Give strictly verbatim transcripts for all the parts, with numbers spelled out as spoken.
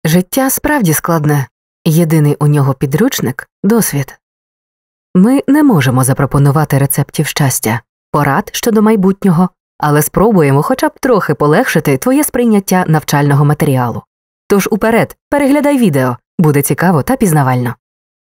Життя справді складне. Єдиний у нього підручник – досвід. Ми не можемо запропонувати рецептів щастя, порад щодо майбутнього, але спробуємо хоча б трохи полегшити твоє сприйняття навчального матеріалу. Тож уперед, переглядай відео, буде цікаво та пізнавально.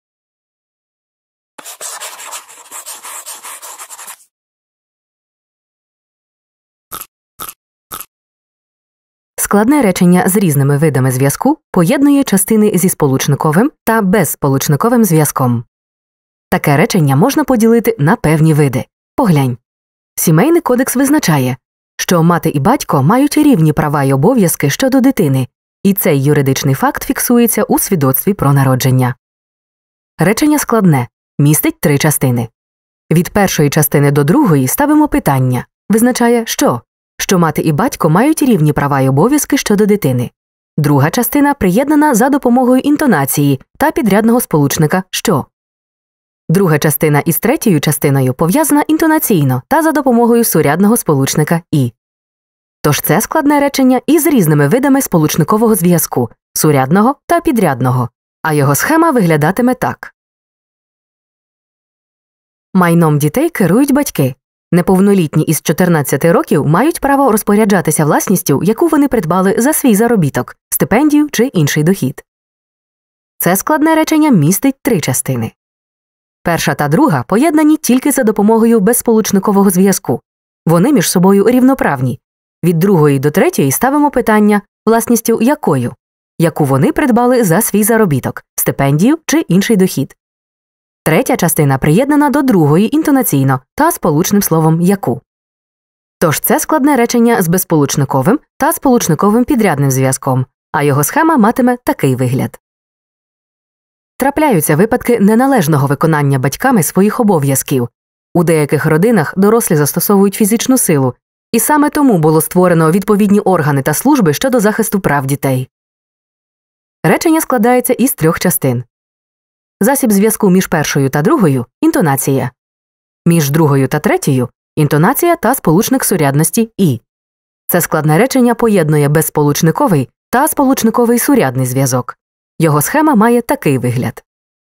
Складне речення з різними видами зв'язку поєднує частини зі сполучниковим та безсполучниковим зв'язком. Таке речення можна поділити на певні види. Поглянь. Сімейний кодекс визначає, що мати і батько мають рівні права й обов'язки щодо дитини, і цей юридичний факт фіксується у свідоцтві про народження. Речення складне, містить три частини. Від першої частини до другої ставимо питання, визначає, що? Що мати і батько мають рівні права й обов'язки щодо дитини. Друга частина приєднана за допомогою інтонації та підрядного сполучника «що». Друга частина із третьою частиною пов'язана інтонаційно та за допомогою сурядного сполучника «і». Тож це складне речення із різними видами сполучникового зв'язку – сурядного та підрядного, а його схема виглядатиме так. Майном дітей керують батьки. Неповнолітні із чотирнадцяти років мають право розпоряджатися власністю, яку вони придбали за свій заробіток, стипендію чи інший дохід. Це складне речення містить три частини. Перша та друга поєднані тільки за допомогою безсполучникового зв'язку. Вони між собою рівноправні. Від другої до третьої ставимо питання, власністю якою, яку вони придбали за свій заробіток, стипендію чи інший дохід. Третя частина приєднана до другої інтонаційно та сполучним словом «яку». Тож це складне речення з безсполучниковим та сполучниковим підрядним зв'язком, а його схема матиме такий вигляд. Трапляються випадки неналежного виконання батьками своїх обов'язків. У деяких родинах дорослі застосовують фізичну силу, і саме тому було створено відповідні органи та служби щодо захисту прав дітей. Речення складається із трьох частин. Засіб зв'язку між першою та другою – інтонація. Між другою та третьою – інтонація та сполучник сурядності «і». Це складне речення поєднує безсполучниковий та сполучниковий сурядний зв'язок. Його схема має такий вигляд.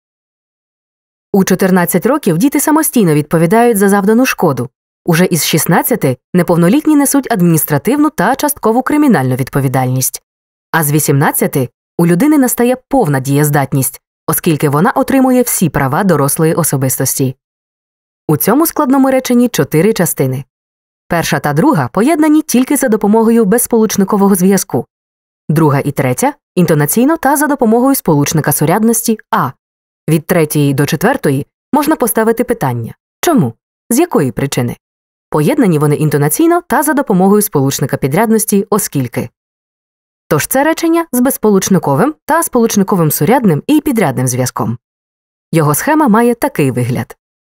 У чотирнадцять років діти самостійно відповідають за завдану шкоду. Уже із шістнадцяти неповнолітні несуть адміністративну та часткову кримінальну відповідальність. А з вісімнадцяти у людини настає повна дієздатність, оскільки вона отримує всі права дорослої особистості. У цьому складному реченні чотири частини. Перша та друга поєднані тільки за допомогою безсполучникового зв'язку. Друга і третя – інтонаційно та за допомогою сполучника сурядності «а». Від третьої до четвертої можна поставити питання «чому?», «з якої причини?». Поєднані вони інтонаційно та за допомогою сполучника підрядності «оскільки». Тож це речення з безсполучниковим та сполучниковим сурядним і підрядним зв'язком. Його схема має такий вигляд.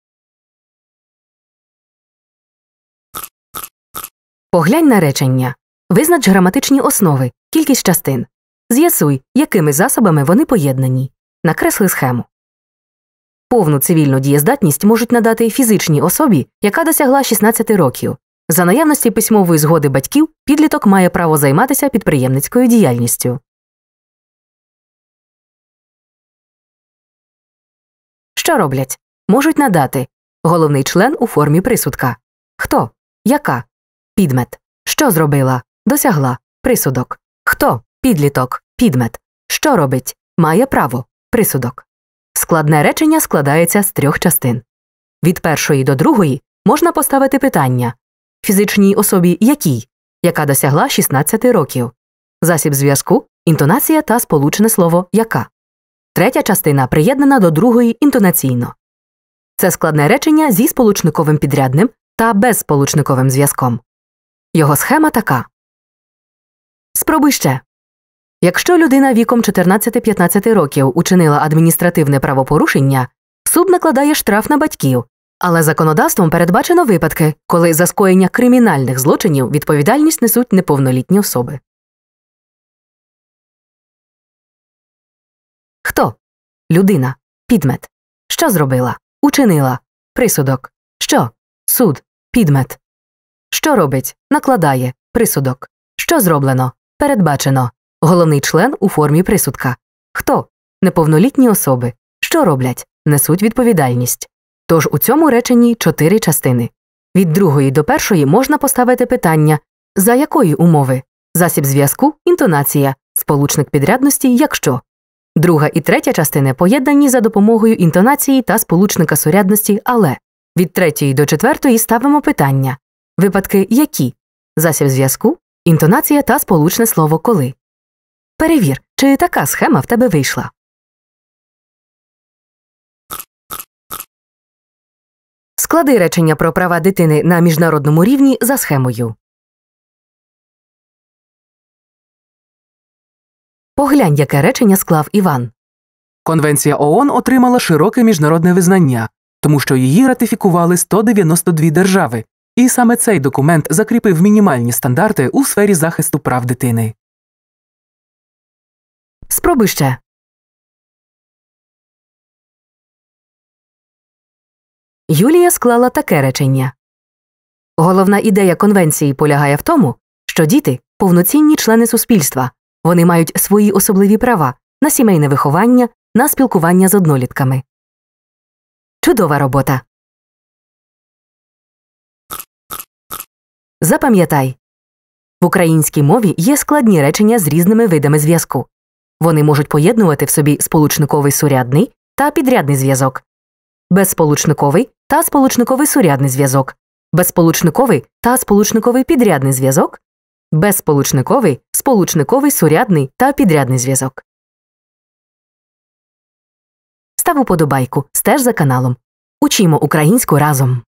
Поглянь на речення. Визнач граматичні основи, кількість частин. З'ясуй, якими засобами вони поєднані. Накресли схему. Повну цивільну дієздатність можуть надати фізичній особі, яка досягла шістнадцяти років. За наявності письмової згоди батьків, підліток має право займатися підприємницькою діяльністю. Що роблять? Можуть надати головний член у формі присудка. Хто? Яка? Підмет. Що зробила? Досягла. Присудок. Хто? Підліток. Підмет. Що робить? Має право. Присудок. Складне речення складається з трьох частин. Від першої до другої можна поставити питання. Фізичній особі якій? Яка досягла шістнадцяти років. Засіб зв'язку – інтонація та сполучене слово «яка». Третя частина приєднана до другої інтонаційно. Це складне речення зі сполучниковим підрядним та безсполучниковим зв'язком. Його схема така. Спробуй ще. Якщо людина віком чотирнадцяти-п'ятнадцяти років учинила адміністративне правопорушення, суд накладає штраф на батьків, але законодавством передбачено випадки, коли за скоєння кримінальних злочинів відповідальність несуть неповнолітні особи. Хто? Людина. Підмет. Що зробила? Учинила. Присудок. Що? Суд. Підмет. Що робить? Накладає. Присудок. Що зроблено? Передбачено. Головний член у формі присудка. Хто? Неповнолітні особи. Що роблять? Несуть відповідальність. Тож у цьому реченні чотири частини. Від другої до першої можна поставити питання: за якої умови? Засіб зв'язку – інтонація, сполучник підрядності – якщо. Друга і третя частини поєднані за допомогою інтонації та сполучника сурядності «але». Від третьої до четвертої ставимо питання. Випадки які? Засіб зв'язку, інтонація та сполучне слово «коли». Перевір, чи така схема в тебе вийшла. Склади речення про права дитини на міжнародному рівні за схемою. Поглянь, яке речення склав Іван. Конвенція ООН отримала широке міжнародне визнання, тому що її ратифікували сто дев'яносто дві держави, і саме цей документ закріпив мінімальні стандарти у сфері захисту прав дитини. Спробуй ще. Юлія склала таке речення. Головна ідея конвенції полягає в тому, що діти – повноцінні члени суспільства. Вони мають свої особливі права на сімейне виховання, на спілкування з однолітками. Чудова робота! Запам'ятай. В українській мові є складні речення з різними видами зв'язку. Вони можуть поєднувати в собі сполучниковий сурядний та підрядний зв'язок, безсполучниковий та сполучниковий сурядний зв'язок, безсполучниковий та сполучниковий підрядний зв'язок, безсполучниковий, сполучниковий сурядний та підрядний зв'язок. Став уподобайку, стеж за каналом. Учімо українську разом!